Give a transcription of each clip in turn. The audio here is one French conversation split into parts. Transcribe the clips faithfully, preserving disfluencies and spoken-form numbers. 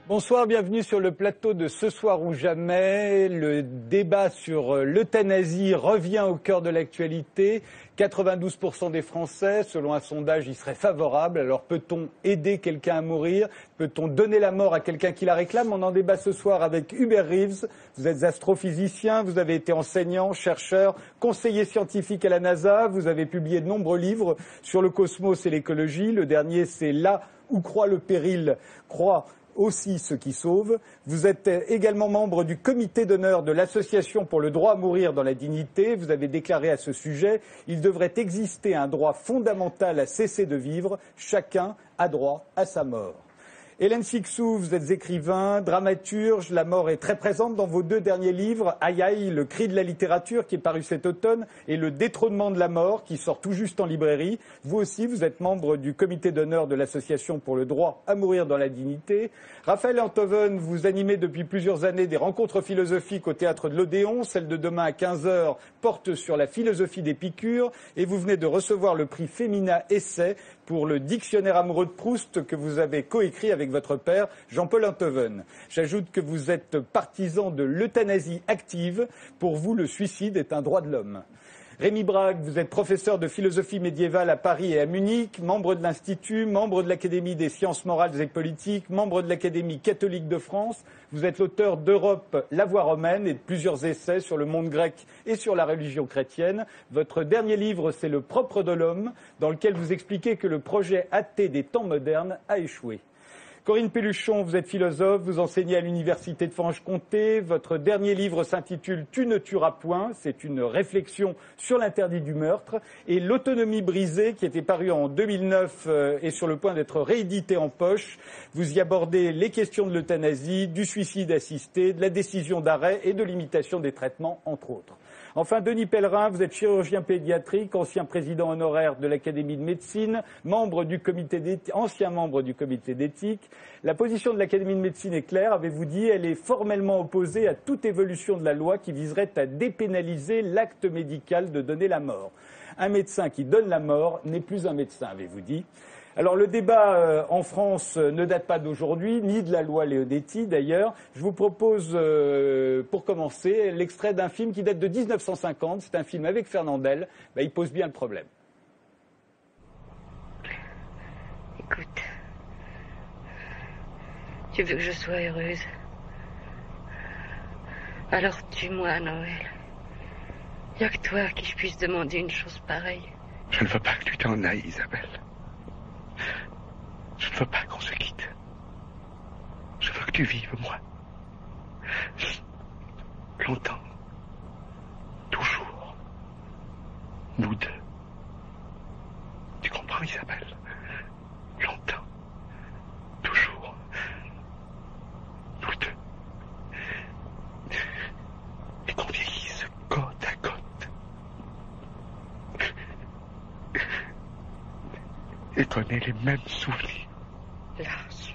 Bonsoir, bienvenue sur le plateau de Ce soir ou jamais. Le débat sur l'euthanasie revient au cœur de l'actualité. quatre-vingt-douze pour cent des Français, selon un sondage, y seraient favorables. Alors peut-on aider quelqu'un à mourir? Peut-on donner la mort à quelqu'un qui la réclame? On en débat ce soir avec Hubert Reeves. Vous êtes astrophysicien, vous avez été enseignant, chercheur, conseiller scientifique à la NASA. Vous avez publié de nombreux livres sur le cosmos et l'écologie. Le dernier, c'est Là où croit le péril, croit aussi ceux qui sauvent. Vous êtes également membre du comité d'honneur de l'Association pour le droit à mourir dans la dignité. Vous avez déclaré à ce sujet « Il devrait exister un droit fondamental à cesser de vivre. Chacun a droit à sa mort ». Hélène Cixous, vous êtes écrivain, dramaturge, la mort est très présente dans vos deux derniers livres, Aïe aïe, le cri de la littérature qui est paru cet automne et le détrônement de la mort qui sort tout juste en librairie. Vous aussi, vous êtes membre du comité d'honneur de l'Association pour le droit à mourir dans la dignité. Raphaël Enthoven, vous animez depuis plusieurs années des rencontres philosophiques au théâtre de l'Odéon. Celle de demain à quinze heures porte sur la philosophie d'Épicure et vous venez de recevoir le prix Femina Essai pour le dictionnaire amoureux de Proust que vous avez coécrit avec votre père, Jean-Paul Enthoven. J'ajoute que vous êtes partisan de l'euthanasie active. Pour vous, le suicide est un droit de l'homme. Rémi Brague, vous êtes professeur de philosophie médiévale à Paris et à Munich, membre de l'Institut, membre de l'Académie des sciences morales et politiques, membre de l'Académie catholique de France. Vous êtes l'auteur d'Europe, la voie romaine et de plusieurs essais sur le monde grec et sur la religion chrétienne. Votre dernier livre, c'est Le propre de l'homme, dans lequel vous expliquez que le projet athée des temps modernes a échoué. Corinne Pelluchon, vous êtes philosophe, vous enseignez à l'université de Franche-Comté. Votre dernier livre s'intitule « Tu ne tueras point ». C'est une réflexion sur l'interdit du meurtre. Et L'autonomie brisée, qui était paru en deux mille neuf, euh, est sur le point d'être réédité en poche. Vous y abordez les questions de l'euthanasie, du suicide assisté, de la décision d'arrêt et de l'imitation des traitements, entre autres. Enfin, Denis Pellerin, vous êtes chirurgien pédiatrique, ancien président honoraire de l'Académie de médecine, membre du comité d'éthique, ancien membre du comité d'éthique. La position de l'Académie de médecine est claire, avez-vous dit, elle est formellement opposée à toute évolution de la loi qui viserait à dépénaliser l'acte médical de donner la mort. Un médecin qui donne la mort n'est plus un médecin, avez-vous dit. Alors le débat euh, en France euh, ne date pas d'aujourd'hui, ni de la loi Leonetti d'ailleurs. Je vous propose, euh, pour commencer, l'extrait d'un film qui date de mille neuf cent cinquante. C'est un film avec Fernandel. Ben, il pose bien le problème. Écoute, tu veux que je sois heureuse? Alors tue-moi, Noël. Il n'y a que toi à qui je puisse demander une chose pareille. Je ne veux pas que tu t'en ailles, Isabelle. Je ne veux pas qu'on se quitte. Je veux que tu vives, moi. Longtemps. Toujours. Nous deux. Tu comprends, Isabelle? Longtemps. Toujours. Nous deux. Et qu'on vieillisse côte à côte. Et qu'on ait les mêmes souvenirs. Lâche.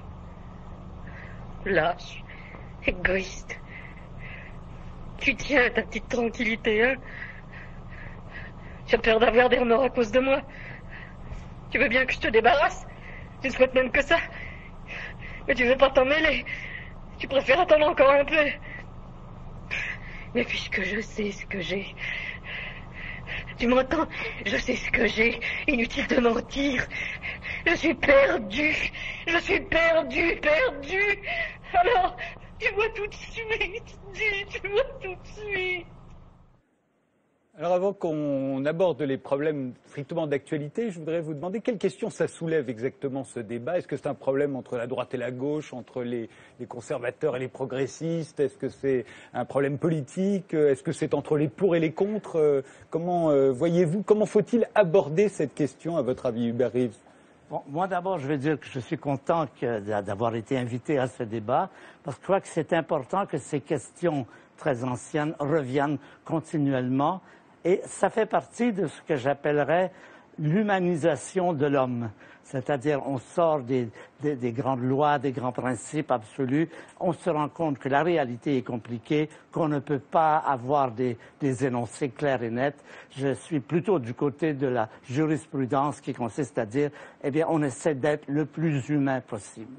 Lâche. Égoïste. Tu tiens à ta petite tranquillité, hein? Tu as peur d'avoir des remords à cause de moi. Tu veux bien que je te débarrasse? Tu souhaites même que ça. Mais tu veux pas t'en mêler. Tu préfères attendre encore un peu. Mais puisque je sais ce que j'ai... Tu m'entends? Je sais ce que j'ai. Inutile de mentir. Je suis perdu. Je suis perdu, perdu. Alors, dis-moi tout de suite. Dis-moi tout de suite. Alors avant qu'on aborde les problèmes strictement d'actualité, je voudrais vous demander quelles questions ça soulève exactement ce débat. Est-ce que c'est un problème entre la droite et la gauche, entre les, les conservateurs et les progressistes? Est-ce que c'est un problème politique? Est-ce que c'est entre les pour et les contre? Comment euh, voyez-vous, comment faut-il aborder cette question à votre avis, Hubert Reeves? Bon, moi d'abord, je veux dire que je suis content que, d'avoir été invité à ce débat, parce que je crois que c'est important que ces questions très anciennes reviennent continuellement. Et ça fait partie de ce que j'appellerais l'humanisation de l'homme. C'est-à-dire, on sort des, des, des grandes lois, des grands principes absolus. On se rend compte que la réalité est compliquée, qu'on ne peut pas avoir des, des énoncés clairs et nets. Je suis plutôt du côté de la jurisprudence qui consiste à dire, eh bien, on essaie d'être le plus humain possible.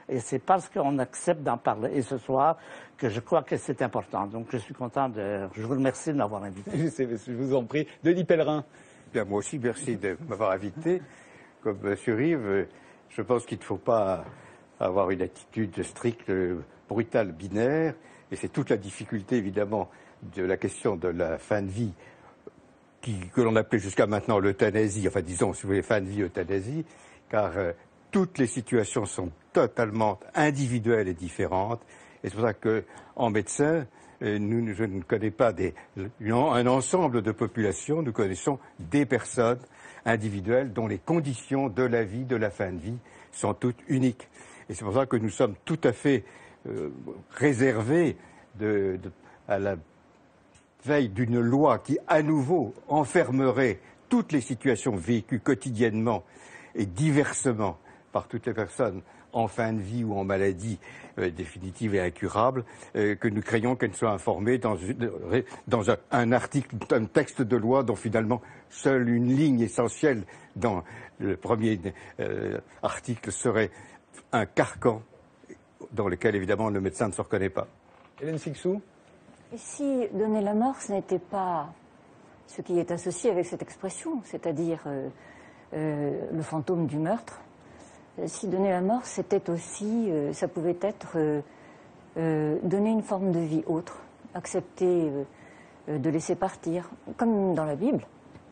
Et c'est parce qu'on accepte d'en parler, et ce soir, que je crois que c'est important. Donc je suis content de... Je vous remercie de m'avoir invité. Je vous en prie. Denis Pellerin. Bien, moi aussi, merci de m'avoir invité. Comme M. Rive, je pense qu'il ne faut pas avoir une attitude stricte, brutale, binaire. Et c'est toute la difficulté, évidemment, de la question de la fin de vie, qui, que l'on appelait jusqu'à maintenant l'euthanasie, enfin disons, si vous voulez, fin de vie, euthanasie, car euh, toutes les situations sont totalement individuelles et différentes. Et c'est pour ça qu'en médecin, euh, nous, je ne connais pas des, un ensemble de populations, nous connaissons des personnes individuelles dont les conditions de la vie, de la fin de vie, sont toutes uniques. Et c'est pour ça que nous sommes tout à fait euh, réservés de, de, à la veille d'une loi qui, à nouveau, enfermerait toutes les situations vécues quotidiennement et diversement par toutes les personnes en fin de vie ou en maladie euh, définitive et incurable, euh, que nous craignons qu'elles soient informées dans, une, dans un, un article, un texte de loi dont finalement seule une ligne essentielle dans le premier euh, article serait un carcan dans lequel évidemment le médecin ne se reconnaît pas. Hélène Sixou. Et si donner la mort, ce n'était pas ce qui est associé avec cette expression, c'est-à-dire euh, euh, le fantôme du meurtre, si donner la mort, c'était aussi, euh, ça pouvait être euh, euh, donner une forme de vie autre, accepter euh, de laisser partir, comme dans la Bible.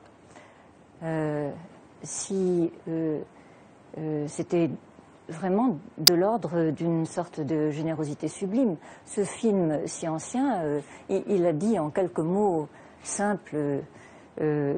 Euh, si euh, euh, c'était vraiment de l'ordre d'une sorte de générosité sublime. Ce film si ancien, euh, il, il a dit en quelques mots simples euh,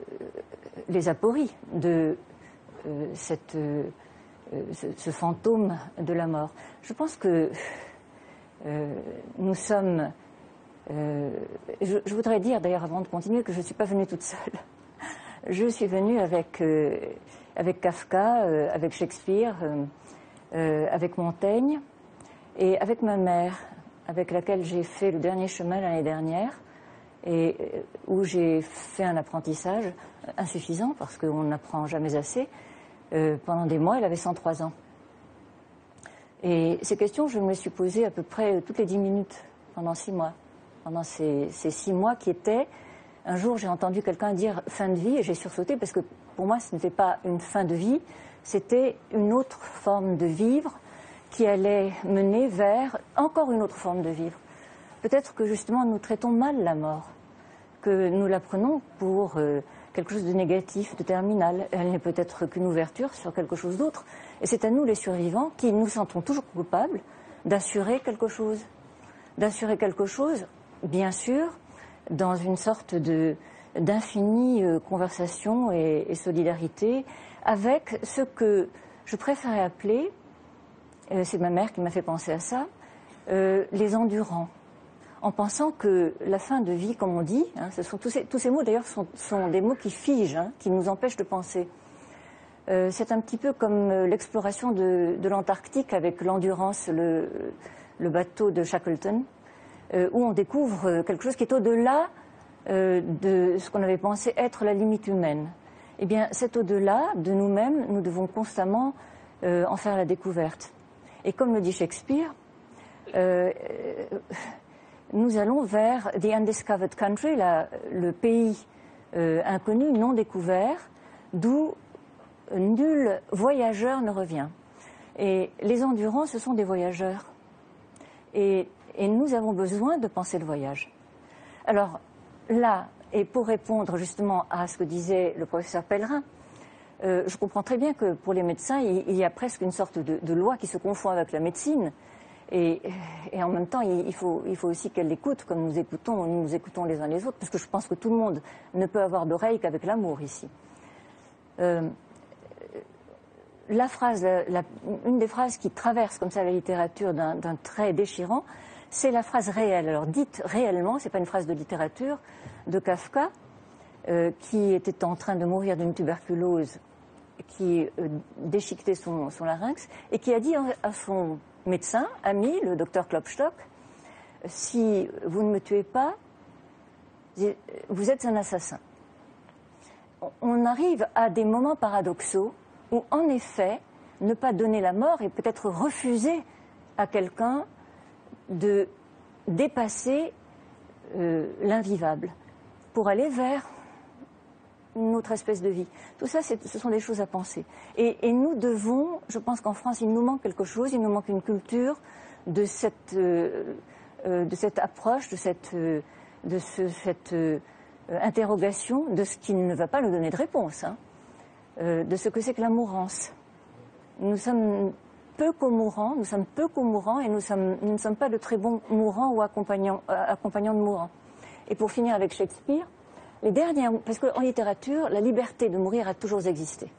les apories de euh, cette, euh, ce, ce fantôme de la mort. Je pense que euh, nous sommes... Euh, je, je voudrais dire d'ailleurs avant de continuer que je ne suis pas venue toute seule. Je suis venue avec... Euh, avec Kafka, euh, avec Shakespeare, euh, euh, avec Montaigne et avec ma mère, avec laquelle j'ai fait le dernier chemin l'année dernière et euh, où j'ai fait un apprentissage insuffisant parce qu'on n'apprend jamais assez. Euh, pendant des mois, elle avait cent trois ans. Et ces questions, je me les suis posées à peu près toutes les dix minutes pendant six mois. Pendant ces, ces six mois qui étaient... Un jour, j'ai entendu quelqu'un dire « fin de vie » et j'ai sursauté parce que pour moi, ce n'était pas une fin de vie, c'était une autre forme de vivre qui allait mener vers encore une autre forme de vivre. Peut-être que justement, nous traitons mal la mort, que nous la prenons pour euh, quelque chose de négatif, de terminal. Elle n'est peut-être qu'une ouverture sur quelque chose d'autre. Et c'est à nous, les survivants, qui nous sentons toujours coupables d'assurer quelque chose. D'assurer quelque chose, bien sûr, dans une sorte de, d'infinie euh, conversation et, et solidarité avec ce que je préférais appeler, euh, c'est ma mère qui m'a fait penser à ça, euh, les endurants. En pensant que la fin de vie, comme on dit, hein, ce sont tous, ces, tous ces mots d'ailleurs sont, sont des mots qui figent, hein, qui nous empêchent de penser. Euh, c'est un petit peu comme euh, l'exploration de, de l'Antarctique avec l'Endurance, le, le bateau de Shackleton. Euh, où on découvre quelque chose qui est au-delà euh, de ce qu'on avait pensé être la limite humaine. Eh bien, cet au-delà de nous-mêmes, nous devons constamment euh, en faire la découverte. Et comme le dit Shakespeare, euh, nous allons vers the undiscovered country, la, le pays euh, inconnu, non découvert, d'où nul voyageur ne revient. Et les endurants, ce sont des voyageurs. Et Et nous avons besoin de penser le voyage. Alors là, et pour répondre justement à ce que disait le professeur Pellerin, euh, je comprends très bien que pour les médecins, il, il y a presque une sorte de, de loi qui se confond avec la médecine. Et, et en même temps, il, il, faut, il faut aussi qu'elle l'écoute comme nous écoutons, nous nous écoutons les uns les autres, parce que je pense que tout le monde ne peut avoir d'oreille qu'avec l'amour ici. Euh, la phrase, la, la, une des phrases qui traverse comme ça la littérature d'un, d'un trait déchirant, c'est la phrase réelle. Alors dite réellement, c'est pas une phrase de littérature, de Kafka, euh, qui était en train de mourir d'une tuberculose, qui euh, déchiquetait son, son larynx, et qui a dit à son médecin, ami, le docteur Klopstock, si vous ne me tuez pas, vous êtes un assassin. On arrive à des moments paradoxaux où, en effet, ne pas donner la mort et peut-être refuser à quelqu'un de dépasser euh, l'invivable pour aller vers une autre espèce de vie. Tout ça, c'est, ce sont des choses à penser. Et, et nous devons, je pense qu'en France, il nous manque quelque chose, il nous manque une culture de cette, euh, euh, de cette approche, de cette, euh, de ce, cette euh, interrogation, de ce qui ne va pas nous donner de réponse, hein, euh, de ce que c'est que la mourance. Nous sommes peu co-mourants, nous sommes peu co-mourants et nous, sommes, nous ne sommes pas de très bons mourants ou accompagnants, euh, accompagnants de mourants. Et pour finir avec Shakespeare, les dernières, parce qu'en littérature, la liberté de mourir a toujours existé.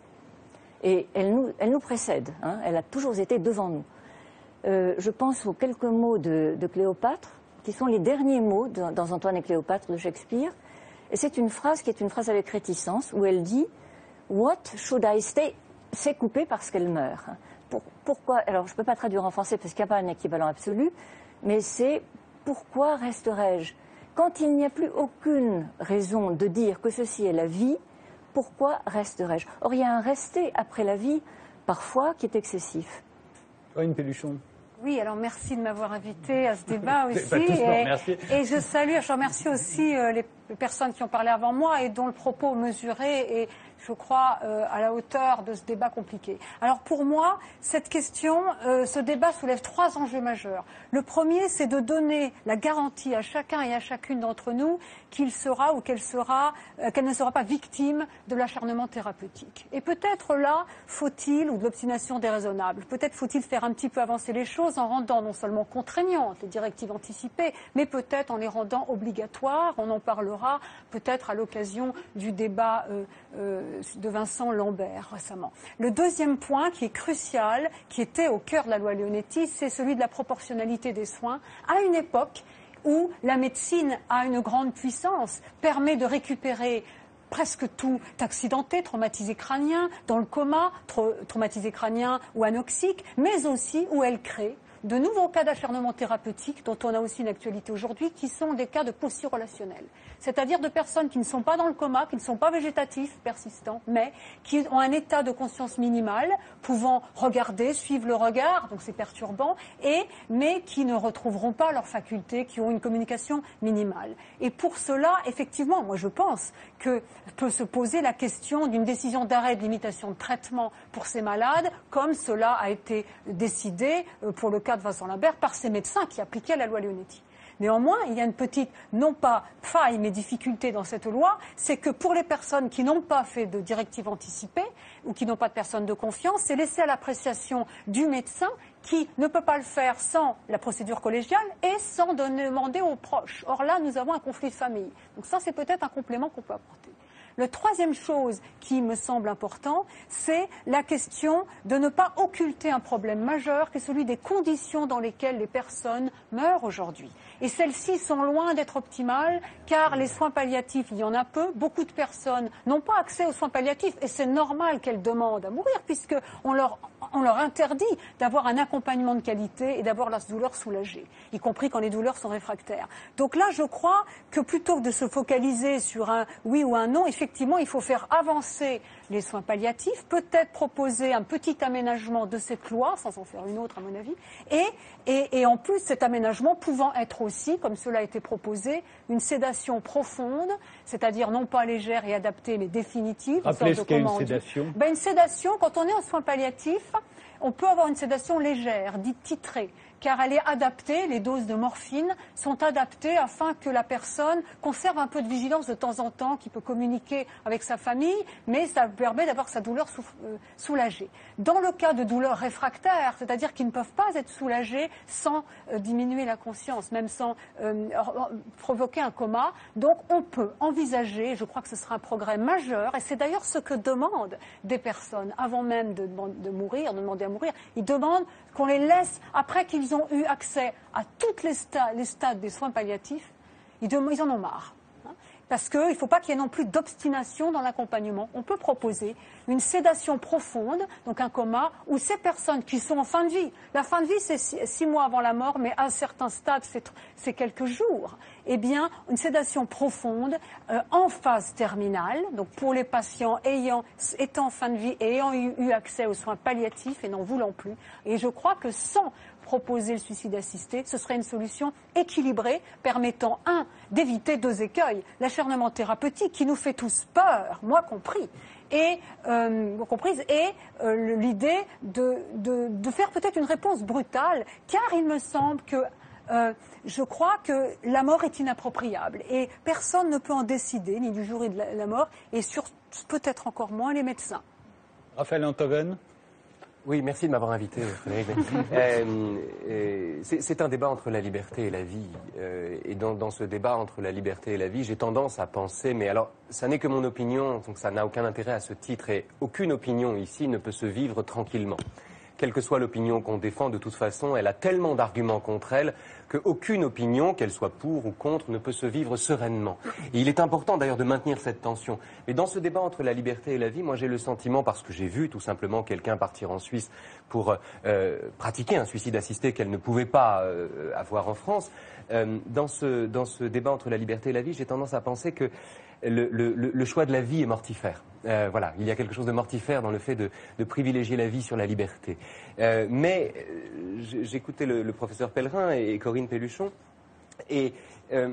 Et elle nous, elle nous précède, hein, elle a toujours été devant nous. Euh, je pense aux quelques mots de, de Cléopâtre, qui sont les derniers mots de, dans Antoine et Cléopâtre de Shakespeare. Et c'est une phrase qui est une phrase avec réticence, où elle dit « What should I stay ?» C'est coupé parce qu'elle meurt. Pour, pourquoi, alors je ne peux pas traduire en français parce qu'il n'y a pas un équivalent absolu, mais c'est « Pourquoi resterai-je » Quand il n'y a plus aucune raison de dire que ceci est la vie, pourquoi resterai-je? Or, il y a un rester après la vie, parfois, qui est excessif. Corinne Pelluchon. Oui, alors merci de m'avoir invité à ce débat aussi. Pas tous, et, merci. et je salue, je remercie aussi euh, les personnes qui ont parlé avant moi et dont le propos mesuré et je crois, euh, à la hauteur de ce débat compliqué. Alors pour moi, cette question, euh, ce débat soulève trois enjeux majeurs. Le premier, c'est de donner la garantie à chacun et à chacune d'entre nous qu'il sera ou qu'elle sera, euh, qu'elle ne sera pas victime de l'acharnement thérapeutique. Et peut-être là, faut-il, ou de l'obstination déraisonnable, peut-être faut-il faire un petit peu avancer les choses en rendant non seulement contraignantes les directives anticipées, mais peut-être en les rendant obligatoires. On en parlera peut-être à l'occasion du débat euh, euh, de Vincent Lambert récemment. Le deuxième point qui est crucial, qui était au cœur de la loi Leonetti, c'est celui de la proportionnalité des soins à une époque où la médecine a une grande puissance, permet de récupérer presque tout accidenté, traumatisé crânien, dans le coma, tra- traumatisé crânien ou anoxique, mais aussi où elle crée de nouveaux cas d'acharnement thérapeutique, dont on a aussi une actualité aujourd'hui, qui sont des cas de posture relationnelle. C'est-à-dire de personnes qui ne sont pas dans le coma, qui ne sont pas végétatifs, persistants, mais qui ont un état de conscience minimal, pouvant regarder, suivre le regard, donc c'est perturbant, et, mais qui ne retrouveront pas leurs facultés, qui ont une communication minimale. Et pour cela, effectivement, moi je pense que peut se poser la question d'une décision d'arrêt de limitation de traitement pour ces malades, comme cela a été décidé pour le cas de Vincent Lambert par ces médecins qui appliquaient la loi Leonetti. Néanmoins, il y a une petite, non pas faille, mais difficulté dans cette loi, c'est que pour les personnes qui n'ont pas fait de directive anticipée ou qui n'ont pas de personne de confiance, c'est laissé à l'appréciation du médecin qui ne peut pas le faire sans la procédure collégiale et sans demander aux proches. Or là, nous avons un conflit de famille. Donc ça, c'est peut-être un complément qu'on peut apporter. La troisième chose qui me semble important, c'est la question de ne pas occulter un problème majeur qui est celui des conditions dans lesquelles les personnes meurent aujourd'hui. Et celles-ci sont loin d'être optimales car les soins palliatifs, il y en a peu. Beaucoup de personnes n'ont pas accès aux soins palliatifs et c'est normal qu'elles demandent à mourir puisqu'on leur, on leur interdit d'avoir un accompagnement de qualité et d'avoir la douleur soulagée, y compris quand les douleurs sont réfractaires. Donc là, je crois que plutôt que de se focaliser sur un oui ou un non, effectivement, il faut faire avancer les soins palliatifs, peut-être proposer un petit aménagement de cette loi, sans en faire une autre à mon avis, et, et, et en plus cet aménagement pouvant être aussi, comme cela a été proposé, une sédation profonde, c'est-à-dire non pas légère et adaptée, mais définitive. Rappelez ce qu'est une on dit. sédation. Ben, une sédation, quand on est en soins palliatifs, on peut avoir une sédation légère, dite titrée, car elle est adaptée, les doses de morphine sont adaptées afin que la personne conserve un peu de vigilance de temps en temps, qui peut communiquer avec sa famille, mais ça permet d'avoir sa douleur sou- euh, soulagée. Dans le cas de douleurs réfractaires, c'est-à-dire qu'ils ne peuvent pas être soulagés sans euh, diminuer la conscience, même sans euh, provoquer un coma, donc on peut envisager, je crois que ce sera un progrès majeur, et c'est d'ailleurs ce que demandent des personnes avant même de, de mourir, de demander à mourir, ils demandent qu'on les laisse, après qu'ils ont eu accès à tous les, sta- les stades des soins palliatifs, ils, dem- ils en ont marre. Hein, parce qu'il ne faut pas qu'il y ait non plus d'obstination dans l'accompagnement. On peut proposer une sédation profonde, donc un coma, où ces personnes qui sont en fin de vie, la fin de vie c'est six, six mois avant la mort, mais à certains stades c'est quelques jours, eh bien une sédation profonde euh, en phase terminale, donc pour les patients ayant, étant en fin de vie et ayant eu, eu accès aux soins palliatifs et n'en voulant plus. Et je crois que sans proposer le suicide assisté, ce serait une solution équilibrée permettant, un, d'éviter deux écueils, l'acharnement thérapeutique qui nous fait tous peur, moi compris, et, euh, comprise, et euh, l'idée de, de, de faire peut-être une réponse brutale, car il me semble que euh, je crois que la mort est inappropriable et personne ne peut en décider, ni du jour et de la, la mort, et sur peut-être encore moins les médecins. Raphaël Enthoven. Oui, merci de m'avoir invité, Frédéric. euh, euh, c'est un débat entre la liberté et la vie. Euh, et dans, dans ce débat entre la liberté et la vie, j'ai tendance à penser, mais alors, ça n'est que mon opinion, donc ça n'a aucun intérêt à ce titre, et aucune opinion ici ne peut se vivre tranquillement. Quelle que soit l'opinion qu'on défend, de toute façon, elle a tellement d'arguments contre elle qu'aucune opinion, qu'elle soit pour ou contre, ne peut se vivre sereinement. Et il est important d'ailleurs de maintenir cette tension. Mais dans ce débat entre la liberté et la vie, moi j'ai le sentiment, parce que j'ai vu tout simplement quelqu'un partir en Suisse pour euh, pratiquer un suicide assisté qu'elle ne pouvait pas euh, avoir en France, euh, dans, ce, dans ce débat entre la liberté et la vie, j'ai tendance à penser que Le, le, le choix de la vie est mortifère. Euh, voilà, il y a quelque chose de mortifère dans le fait de, de privilégier la vie sur la liberté. Euh, mais euh, j'écoutais le, le professeur Pellerin et, et Corinne Pelluchon, et euh,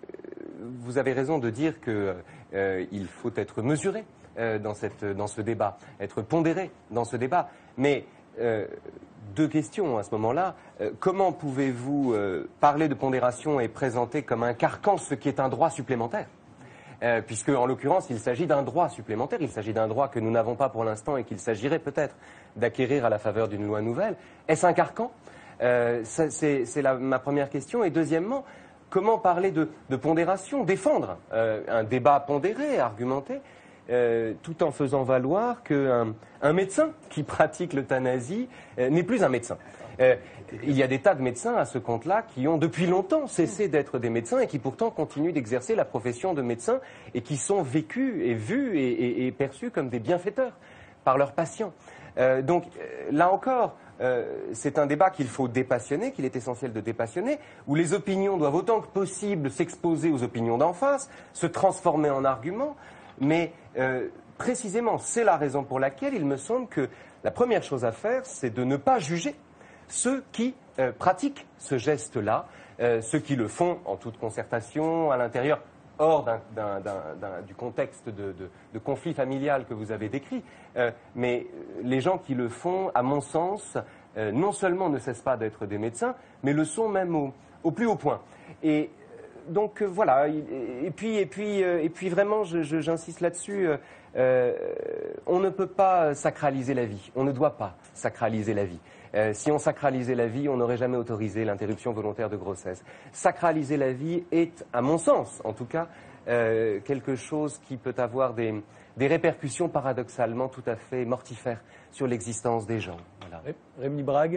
vous avez raison de dire qu'il euh, faut être mesuré euh, dans, cette, dans ce débat, être pondéré dans ce débat. Mais euh, deux questions à ce moment-là. Euh, comment pouvez-vous euh, parler de pondération et présenter comme un carcan ce qui est un droit supplémentaire ? Euh, puisque, en l'occurrence, il s'agit d'un droit supplémentaire, il s'agit d'un droit que nous n'avons pas pour l'instant et qu'il s'agirait peut-être d'acquérir à la faveur d'une loi nouvelle. Est-ce un carcan ? euh, C'est ma première question. Et deuxièmement, comment parler de, de pondération, défendre euh, un débat pondéré, argumenté, euh, tout en faisant valoir qu'un un médecin qui pratique l'euthanasie euh, n'est plus un médecin. Euh, il y a des tas de médecins à ce compte-là qui ont depuis longtemps cessé d'être des médecins et qui pourtant continuent d'exercer la profession de médecin et qui sont vécus et vus et, et, et perçus comme des bienfaiteurs par leurs patients. Euh, donc euh, là encore, euh, c'est un débat qu'il faut dépassionner, qu'il est essentiel de dépassionner, où les opinions doivent autant que possible s'exposer aux opinions d'en face, se transformer en arguments, mais euh, précisément c'est la raison pour laquelle il me semble que la première chose à faire, c'est de ne pas juger ceux qui euh, pratiquent ce geste-là, euh, ceux qui le font en toute concertation, à l'intérieur, hors d'un, d'un, d'un, du contexte de, de, de conflit familial que vous avez décrit. Euh, mais les gens qui le font, à mon sens, euh, non seulement ne cessent pas d'être des médecins, mais le sont même au, au plus haut point. Et donc euh, voilà, et, et, puis, et, puis, euh, et puis vraiment, je, je, j'insiste là-dessus, euh, euh, on ne peut pas sacraliser la vie, on ne doit pas sacraliser la vie. Euh, si on sacralisait la vie, on n'aurait jamais autorisé l'interruption volontaire de grossesse. Sacraliser la vie est, à mon sens, en tout cas, euh, quelque chose qui peut avoir des, des répercussions paradoxalement tout à fait mortifères sur l'existence des gens. Voilà. Rémi Brague.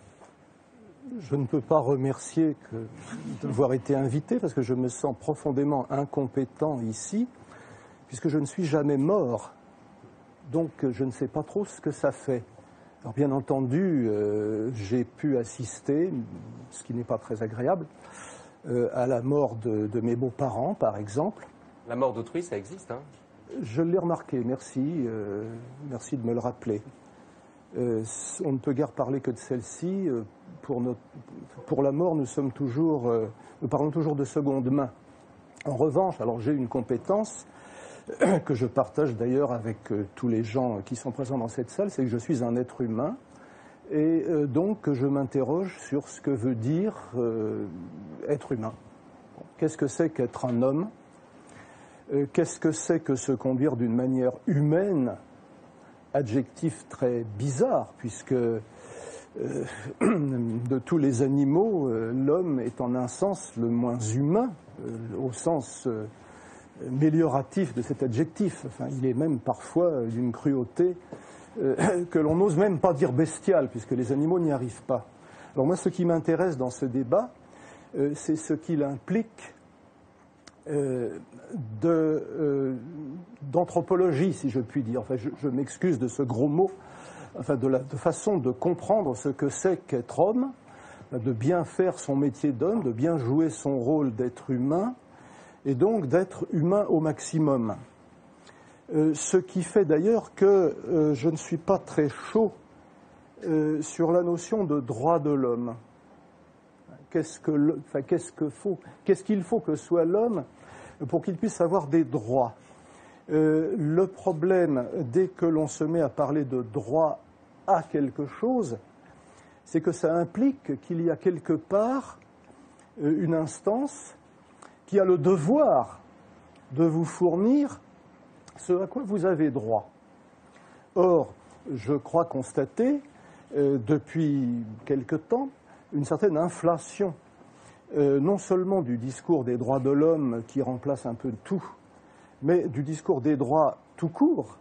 Je ne peux pas remercier que d'avoir été invité parce que je me sens profondément incompétent ici, puisque je ne suis jamais mort. Donc je ne sais pas trop ce que ça fait. Alors bien entendu, euh, j'ai pu assister, ce qui n'est pas très agréable, euh, à la mort de, de mes beaux-parents, par exemple. La mort d'autrui, ça existe, hein ? Je l'ai remarqué, merci, euh, merci de me le rappeler. Euh, on ne peut guère parler que de celle-ci. Euh, pour, notre, pour la mort, nous sommes toujours, euh, nous parlons toujours de seconde main. En revanche, alors j'ai une compétence que je partage d'ailleurs avec euh, tous les gens qui sont présents dans cette salle, c'est que je suis un être humain et euh, donc je m'interroge sur ce que veut dire euh, être humain. Qu'est-ce que c'est qu'être un homme ? euh, Qu'est-ce que c'est que se conduire d'une manière humaine ? Adjectif très bizarre puisque euh, de tous les animaux, euh, l'homme est en un sens le moins humain, euh, au sens euh, mélioratif de cet adjectif. Enfin, il est même parfois d'une cruauté euh, que l'on n'ose même pas dire bestiale, puisque les animaux n'y arrivent pas. Alors moi, ce qui m'intéresse dans ce débat, euh, c'est ce qu'il implique euh, de, euh, d'anthropologie, si je puis dire. Enfin, je, je m'excuse de ce gros mot, enfin, de la de façon de comprendre ce que c'est qu'être homme, de bien faire son métier d'homme, de bien jouer son rôle d'être humain, et donc d'être humain au maximum. Euh, ce qui fait d'ailleurs que euh, je ne suis pas très chaud euh, sur la notion de droit de l'homme. Qu'est-ce que le, enfin, qu'est-ce que faut, qu'est-ce qu'il faut que soit l'homme pour qu'il puisse avoir des droits? Euh, le problème, dès que l'on se met à parler de droit à quelque chose, c'est que ça implique qu'il y a quelque part euh, une instance qui a le devoir de vous fournir ce à quoi vous avez droit. Or, je crois constater euh, depuis quelque temps une certaine inflation, euh, non seulement du discours des droits de l'homme qui remplace un peu tout, mais du discours des droits tout court.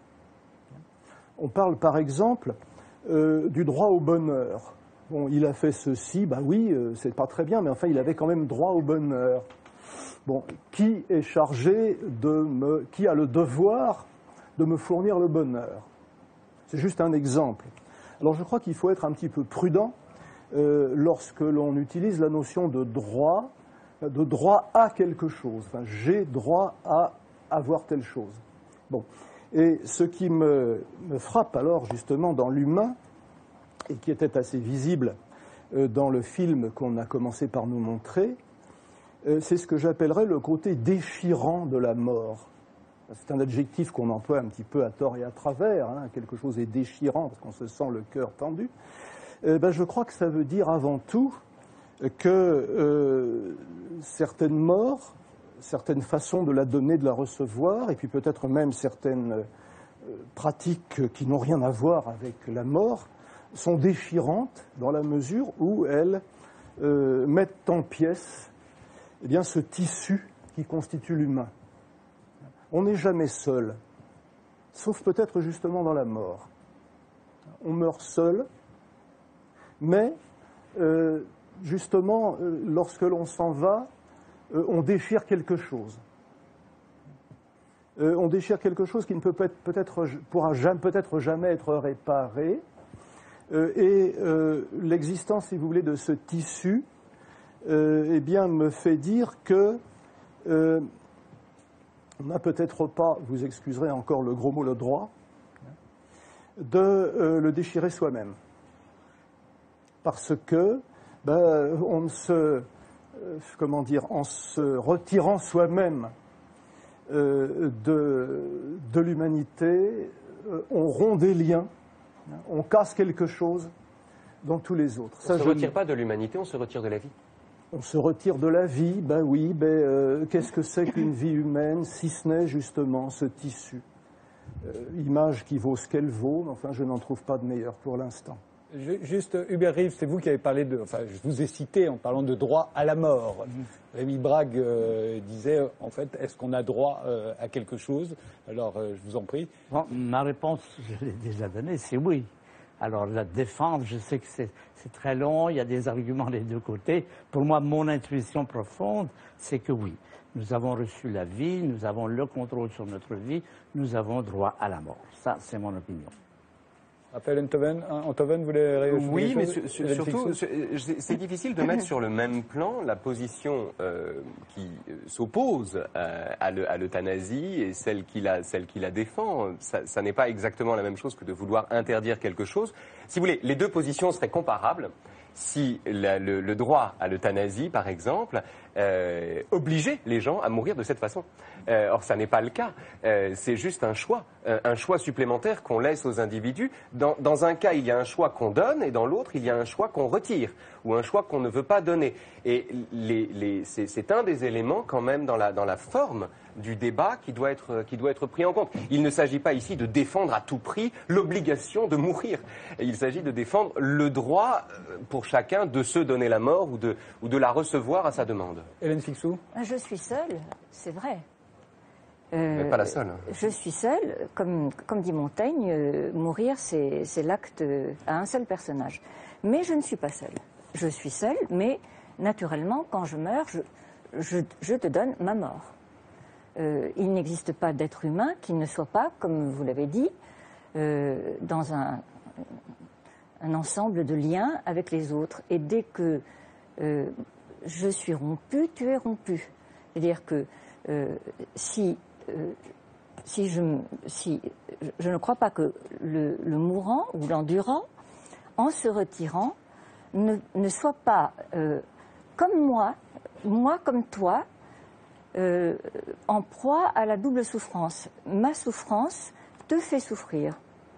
On parle par exemple euh, du droit au bonheur. Bon, il a fait ceci, bah oui, euh, c'est pas très bien, mais enfin, il avait quand même droit au bonheur. Bon, qui est chargé de me, qui a le devoir de me fournir le bonheur? C'est juste un exemple. Alors, je crois qu'il faut être un petit peu prudent euh, lorsque l'on utilise la notion de droit, de droit à quelque chose. Enfin, j'ai droit à avoir telle chose. Bon, et ce qui me, me frappe alors justement dans l'humain, et qui était assez visible euh, dans le film qu'on a commencé par nous montrer, euh, c'est ce que j'appellerais le côté déchirant de la mort. C'est un adjectif qu'on emploie un petit peu à tort et à travers, hein, quelque chose est déchirant parce qu'on se sent le cœur tendu. Euh, ben, je crois que ça veut dire avant tout que euh, certaines morts, certaines façons de la donner, de la recevoir, et puis peut-être même certaines euh, pratiques qui n'ont rien à voir avec la mort, sont déchirantes dans la mesure où elles euh, mettent en pièces eh bien, ce tissu qui constitue l'humain. On n'est jamais seul, sauf peut-être justement dans la mort. On meurt seul, mais euh, justement, euh, lorsque l'on s'en va, euh, on déchire quelque chose. Euh, on déchire quelque chose qui ne peut peut-être, peut-être, pourra jamais, peut-être jamais être réparé. Euh, et euh, l'existence, si vous voulez, de ce tissu, euh, eh bien, me fait dire que euh, on n'a peut-être pas, vous excuserez encore le gros mot, le droit, de euh, le déchirer soi-même. Parce que, ben, on ne se, euh, comment dire, en se retirant soi-même euh, de, de l'humanité, euh, on rompt des liens. On casse quelque chose dans tous les autres. On ne se retire pas de l'humanité, on se retire de la vie. On se retire de la vie, ben oui, ben, euh, qu'est-ce que c'est qu'une vie humaine, si ce n'est justement ce tissu? euh, Image qui vaut ce qu'elle vaut, mais enfin je n'en trouve pas de meilleur pour l'instant. Juste, Hubert Reeves, c'est vous qui avez parlé de... Enfin, je vous ai cité en parlant de droit à la mort. Mmh. Rémi Brague euh, disait, en fait, est-ce qu'on a droit euh, à quelque chose? Alors, euh, je vous en prie. Bon, ma réponse, je l'ai déjà donnée, c'est oui. Alors, la défendre, je sais que c'est, c'est très long, il y a des arguments des deux côtés. Pour moi, mon intuition profonde, c'est que oui. Nous avons reçu la vie, nous avons le contrôle sur notre vie, nous avons droit à la mort. Ça, c'est mon opinion. Raphaël Enthoven, Enthoven, vous voulez réagir? Oui, mais su, su, surtout, c'est, c'est difficile de mettre sur le même plan la position euh, qui s'oppose euh, à, le, à l'euthanasie et celle qui la, celle qui la défend. Ça, ça n'est pas exactement la même chose que de vouloir interdire quelque chose. Si vous voulez, les deux positions seraient comparables si la, le, le droit à l'euthanasie, par exemple, euh, obligeait les gens à mourir de cette façon. Euh, or, ça n'est pas le cas. Euh, c'est juste un choix, euh, un choix supplémentaire qu'on laisse aux individus. Dans, dans un cas, il y a un choix qu'on donne, et dans l'autre, il y a un choix qu'on retire, ou un choix qu'on ne veut pas donner. Et les, les, c'est, c'est un des éléments, quand même, dans la, dans la forme du débat qui doit être, qui doit être pris en compte. Il ne s'agit pas ici de défendre à tout prix l'obligation de mourir. Il s'agit de défendre le droit pour chacun de se donner la mort ou de, ou de la recevoir à sa demande. Hélène Fixou. Je suis seule, c'est vrai. Euh, Vous n'êtes pas la seule. Je suis seule. Comme, comme dit Montaigne, euh, mourir, c'est, c'est l'acte à un seul personnage. Mais je ne suis pas seule. Je suis seule, mais naturellement, quand je meurs, je, je, je te donne ma mort. euh, il n'existe pas d'être humain qui ne soit pas, comme vous l'avez dit, euh, dans un, un ensemble de liens avec les autres. Et dès que euh, je suis rompu, tu es rompu. C'est-à-dire que euh, si, euh, si, je, si je ne crois pas que le, le mourant ou l'endurant, en se retirant, ne, ne soit pas euh, comme moi, moi comme toi, euh, en proie à la double souffrance. Ma souffrance te fait souffrir.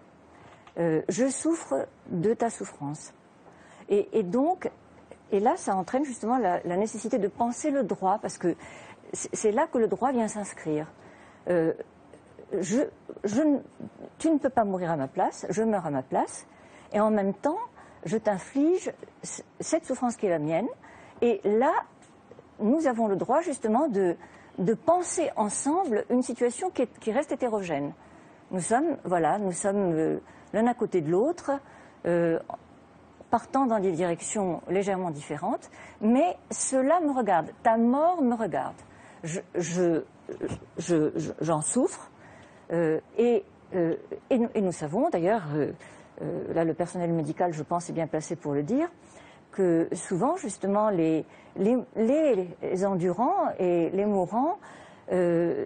Euh, je souffre de ta souffrance. Et, et donc, et là, ça entraîne justement la, la nécessité de penser le droit, parce que c'est là que le droit vient s'inscrire. Euh, je, je, tu ne peux pas mourir à ma place, je meurs à ma place, et en même temps, je t'inflige cette souffrance qui est la mienne, et là, nous avons le droit justement de, de penser ensemble une situation qui, est, qui reste hétérogène. Nous sommes, voilà, nous sommes euh, l'un à côté de l'autre, euh, partant dans des directions légèrement différentes, mais cela me regarde, ta mort me regarde. Je, je, je, je, j'en souffre, euh, et, euh, et, nous, et nous savons d'ailleurs, euh, euh, là le personnel médical, je pense, est bien placé pour le dire, que souvent justement les, les, les, les endurants et les mourants euh,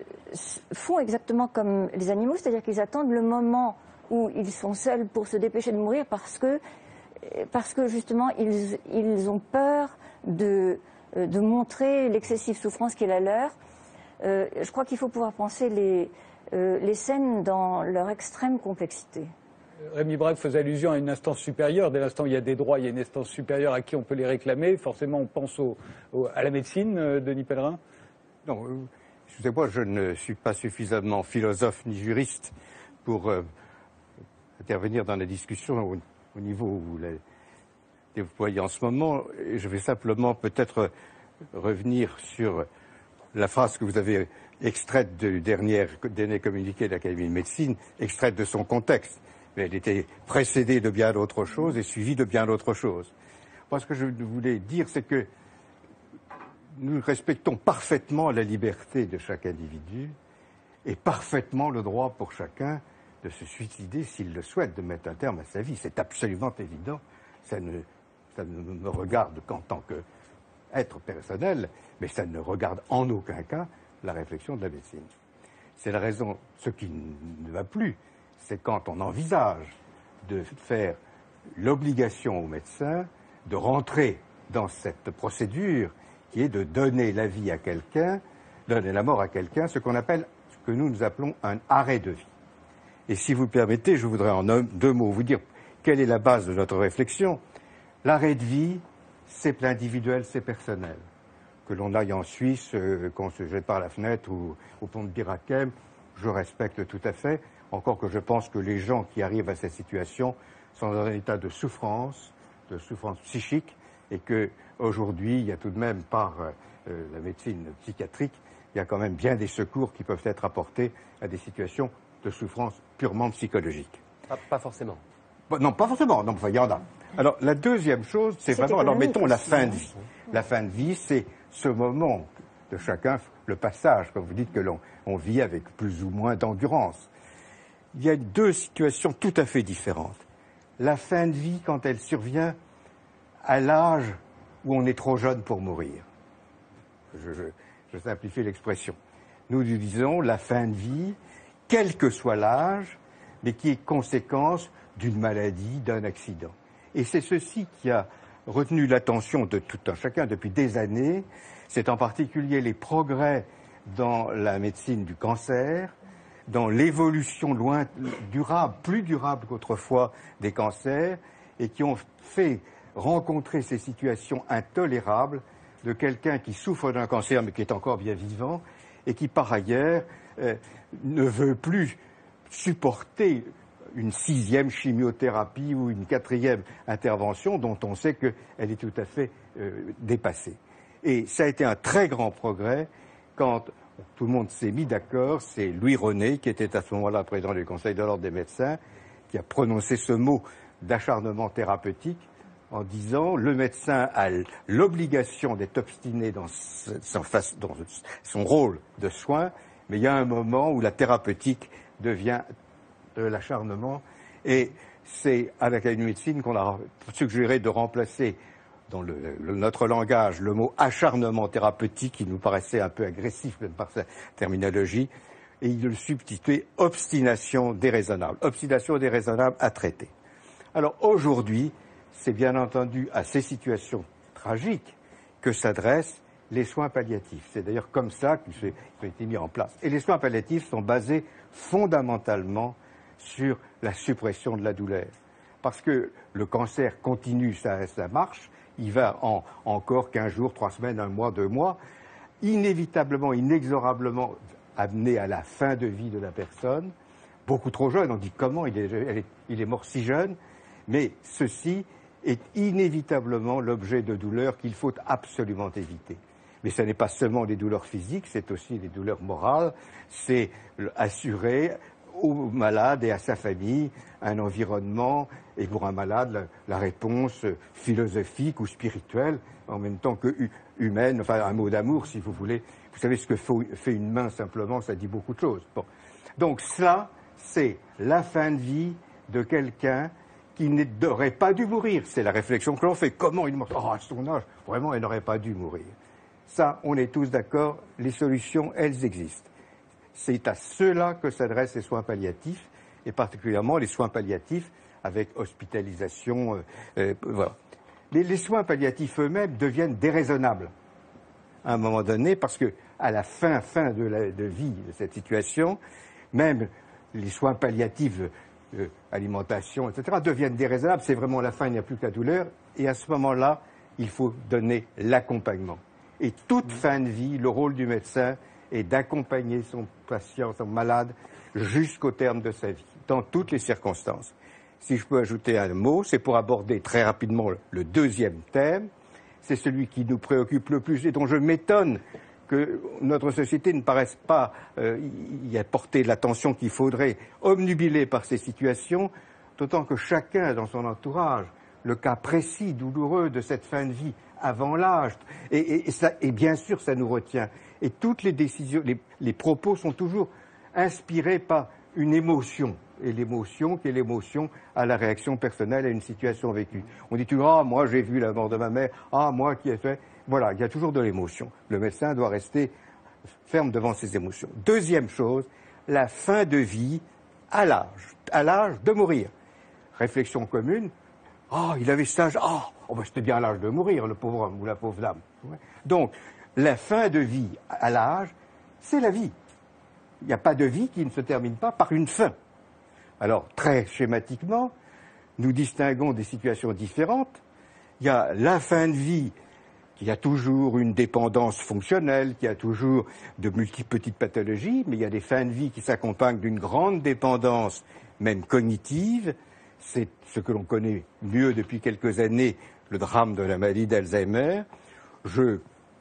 font exactement comme les animaux, c'est-à-dire qu'ils attendent le moment où ils sont seuls pour se dépêcher de mourir parce que, parce que justement ils, ils ont peur de, de montrer l'excessive souffrance qui est la leur. Euh, je crois qu'il faut pouvoir penser les, euh, les scènes dans leur extrême complexité. Rémi Braque faisait allusion à une instance supérieure. Dès l'instant où il y a des droits, il y a une instance supérieure à qui on peut les réclamer. Forcément, on pense au, au, à la médecine, euh, Denis Pellerin. Non, euh, excusez-moi, je ne suis pas suffisamment philosophe ni juriste pour euh, intervenir dans la discussion au, au niveau où vous la déployez en ce moment. Et je vais simplement peut-être revenir sur la phrase que vous avez extraite du dernier, dernier communiqué de l'Académie de médecine, extraite de son contexte. Mais elle était précédée de bien d'autres choses et suivie de bien d'autres choses. Moi, ce que je voulais dire, c'est que nous respectons parfaitement la liberté de chaque individu et parfaitement le droit pour chacun de se suicider s'il le souhaite, de mettre un terme à sa vie. C'est absolument évident. Ça ne, ça ne me regarde qu'en tant qu'être personnel, mais ça ne regarde en aucun cas la réflexion de la médecine. C'est la raison, ce qui ne va plus, c'est quand on envisage de faire l'obligation aux médecins de rentrer dans cette procédure qui est de donner la vie à quelqu'un, donner la mort à quelqu'un, ce qu'on appelle, ce que nous nous appelons un arrêt de vie. Et si vous le permettez, je voudrais en deux mots vous dire quelle est la base de notre réflexion. L'arrêt de vie, c'est individuel, c'est personnel. Que l'on aille en Suisse, euh, qu'on se jette par la fenêtre ou au pont de Bir Hakeim, je respecte tout à fait. Encore que je pense que les gens qui arrivent à cette situation sont dans un état de souffrance, de souffrance psychique, et qu'aujourd'hui, il y a tout de même, par euh, la médecine psychiatrique, il y a quand même bien des secours qui peuvent être apportés à des situations de souffrance purement psychologique. Pas, pas forcément. Bon, non, pas forcément, non, enfin, il y en a. Alors, la deuxième chose, c'est vraiment, alors mettons la fin de vie. La fin de vie, c'est ce moment de chacun, le passage, comme vous dites, que l'on on vit avec plus ou moins d'endurance. Il y a deux situations tout à fait différentes. La fin de vie, quand elle survient à l'âge où on est trop jeune pour mourir. Je, je, je simplifie l'expression. Nous disons la fin de vie, quel que soit l'âge, mais qui est conséquence d'une maladie, d'un accident. Et c'est ceci qui a retenu l'attention de tout un chacun depuis des années. C'est en particulier les progrès dans la médecine du cancer, dans l'évolution loin, durable, plus durable qu'autrefois des cancers, et qui ont fait rencontrer ces situations intolérables de quelqu'un qui souffre d'un cancer mais qui est encore bien vivant et qui par ailleurs euh, ne veut plus supporter une sixième chimiothérapie ou une quatrième intervention dont on sait qu'elle est tout à fait euh, dépassée. Et ça a été un très grand progrès quand tout le monde s'est mis d'accord. C'est Louis René, qui était à ce moment-là président du Conseil de l'Ordre des médecins, qui a prononcé ce mot d'acharnement thérapeutique en disant le médecin a l'obligation d'être obstiné dans son, dans son rôle de soin, mais il y a un moment où la thérapeutique devient de l'acharnement. Et c'est à l'Académie de médecine qu'on a suggéré de remplacer dans le, le, notre langage le mot acharnement thérapeutique, qui nous paraissait un peu agressif même par sa terminologie, et de le substituer obstination déraisonnable. Obstination déraisonnable à traiter. Alors aujourd'hui, c'est bien entendu à ces situations tragiques que s'adressent les soins palliatifs. C'est d'ailleurs comme ça qu'ils ont été mis en place. Et les soins palliatifs sont basés fondamentalement sur la suppression de la douleur. Parce que le cancer continue sa, sa marche, il va en encore quinze jours, trois semaines, un mois, deux mois, inévitablement, inexorablement amené à la fin de vie de la personne, beaucoup trop jeune. On dit comment il est, elle est, il est mort si jeune, mais ceci est inévitablement l'objet de douleurs qu'il faut absolument éviter. Mais ce n'est pas seulement les douleurs physiques, c'est aussi les douleurs morales, c'est assurer au malade et à sa famille un environnement, et pour un malade, la, la réponse philosophique ou spirituelle, en même temps que hu- humaine, enfin un mot d'amour si vous voulez. Vous savez ce que fait une main simplement, ça dit beaucoup de choses. Bon. Donc cela, c'est la fin de vie de quelqu'un qui n'aurait pas dû mourir. C'est la réflexion que l'on fait. Comment il meurt ? Oh, à son âge, vraiment, il n'aurait pas dû mourir. Ça, on est tous d'accord, les solutions, elles existent. C'est à ceux-là que s'adressent les soins palliatifs, et particulièrement les soins palliatifs avec hospitalisation. Euh, euh, voilà. Mais les soins palliatifs eux-mêmes deviennent déraisonnables à un moment donné, parce que à la fin, fin de, la, de vie de cette situation, même les soins palliatifs, euh, alimentation, et cetera, deviennent déraisonnables. C'est vraiment la fin, il n'y a plus que la douleur. Et à ce moment-là, il faut donner l'accompagnement. Et toute fin de vie, le rôle du médecin est d'accompagner son patient, son malade, jusqu'au terme de sa vie, dans toutes les circonstances. Si je peux ajouter un mot, c'est pour aborder très rapidement le deuxième thème. C'est celui qui nous préoccupe le plus et dont je m'étonne que notre société ne paraisse pas euh, y apporter l'attention qu'il faudrait, obnubilée par ces situations, d'autant que chacun dans son entourage, le cas précis, douloureux de cette fin de vie avant l'âge, et, et, et, ça, et bien sûr ça nous retient. Et toutes les décisions, les, les propos sont toujours inspirés par une émotion. Et l'émotion, qui est l'émotion à la réaction personnelle à une situation vécue. On dit toujours, ah, moi j'ai vu la mort de ma mère, ah, moi qui ai fait. Voilà, il y a toujours de l'émotion. Le médecin doit rester ferme devant ses émotions. Deuxième chose, la fin de vie à l'âge, à l'âge de mourir. Réflexion commune, ah, oh, il avait cet âge, ah, oh, oh, ben, c'était bien à l'âge de mourir, le pauvre homme ou la pauvre dame. Donc, la fin de vie à l'âge, c'est la vie. Il n'y a pas de vie qui ne se termine pas par une fin. Alors, très schématiquement, nous distinguons des situations différentes. Il y a la fin de vie, qui a toujours une dépendance fonctionnelle, qui a toujours de multiples petites pathologies, mais il y a des fins de vie qui s'accompagnent d'une grande dépendance, même cognitive. C'est ce que l'on connaît mieux depuis quelques années, le drame de la maladie d'Alzheimer. Je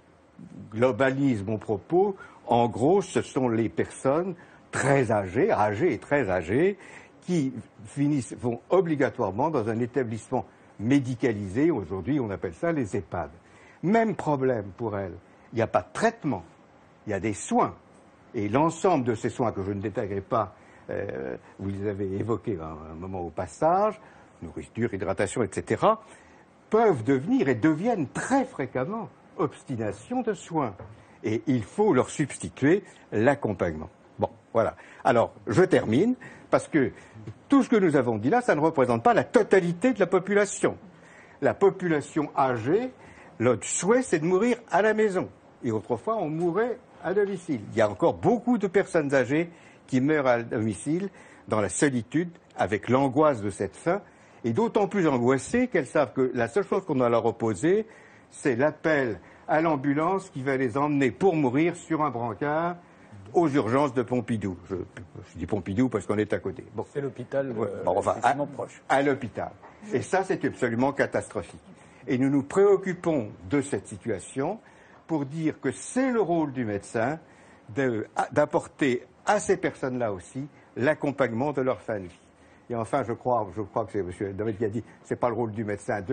globalise mon propos. En gros, ce sont les personnes très âgées, âgées et très âgées, qui finissent, vont obligatoirement dans un établissement médicalisé. Aujourd'hui, on appelle ça les EHPAD. Même problème pour elles. Il n'y a pas de traitement. Il y a des soins. Et l'ensemble de ces soins que je ne détaillerai pas, euh, vous les avez évoqués à un moment au passage, nourriture, hydratation, et cetera, peuvent devenir et deviennent très fréquemment obstination de soins. Et il faut leur substituer l'accompagnement. Bon, voilà. Alors, je termine, parce que tout ce que nous avons dit là, ça ne représente pas la totalité de la population. La population âgée, le souhait, c'est de mourir à la maison. Et autrefois, on mourait à domicile. Il y a encore beaucoup de personnes âgées qui meurent à domicile, dans la solitude, avec l'angoisse de cette fin, et d'autant plus angoissées qu'elles savent que la seule chose qu'on doit leur opposer, c'est l'appel à l'ambulance qui va les emmener pour mourir sur un brancard aux urgences de Pompidou. Je, je dis Pompidou parce qu'on est à côté. Bon. C'est l'hôpital ouais, euh, bon, enfin, à, proche. À l'hôpital. Et ça, c'est absolument catastrophique. Et nous nous préoccupons de cette situation pour dire que c'est le rôle du médecin de, d'apporter à ces personnes-là aussi l'accompagnement de leur fin de vie. Et enfin, je crois, je crois que c'est M. David qui a dit, c'est pas le rôle du médecin d'eux,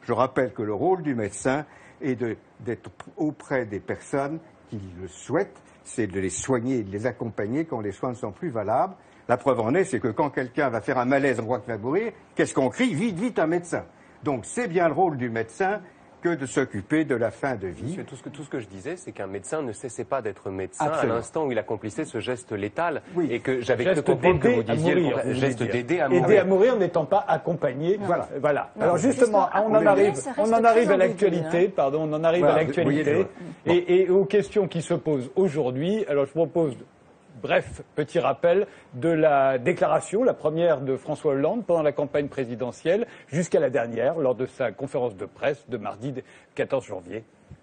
Je rappelle que le rôle du médecin est de, d'être auprès des personnes qui le souhaitent, c'est de les soigner et de les accompagner quand les soins ne sont plus valables. La preuve en est, c'est que quand quelqu'un va faire un malaise, on voit qu'il va mourir, qu'est-ce qu'on crie? Vite, vite, un médecin. Donc c'est bien le rôle du médecin que de s'occuper de la fin de vie. Monsieur, tout ce que, tout ce que je disais, c'est qu'un médecin ne cessait pas d'être médecin Absolument. à l'instant où il accomplissait ce geste létal. Oui. Et que j'avais Geste cru comprendre que vous d'aider à disiez mourir, le vous geste voulez dire. d'aider à mourir. Aider à mourir n'étant pas accompagné. Voilà. voilà. Non, Alors justement, justement, on en arrive, ça on reste en arrive très à l'actualité. ambigu, hein. Pardon, on en arrive Voilà, à l'actualité vous voyez, et, et aux questions qui se posent aujourd'hui. Alors je propose. Bref, petit rappel de la déclaration, la première de François Hollande pendant la campagne présidentielle, jusqu'à la dernière, lors de sa conférence de presse de mardi quatorze janvier.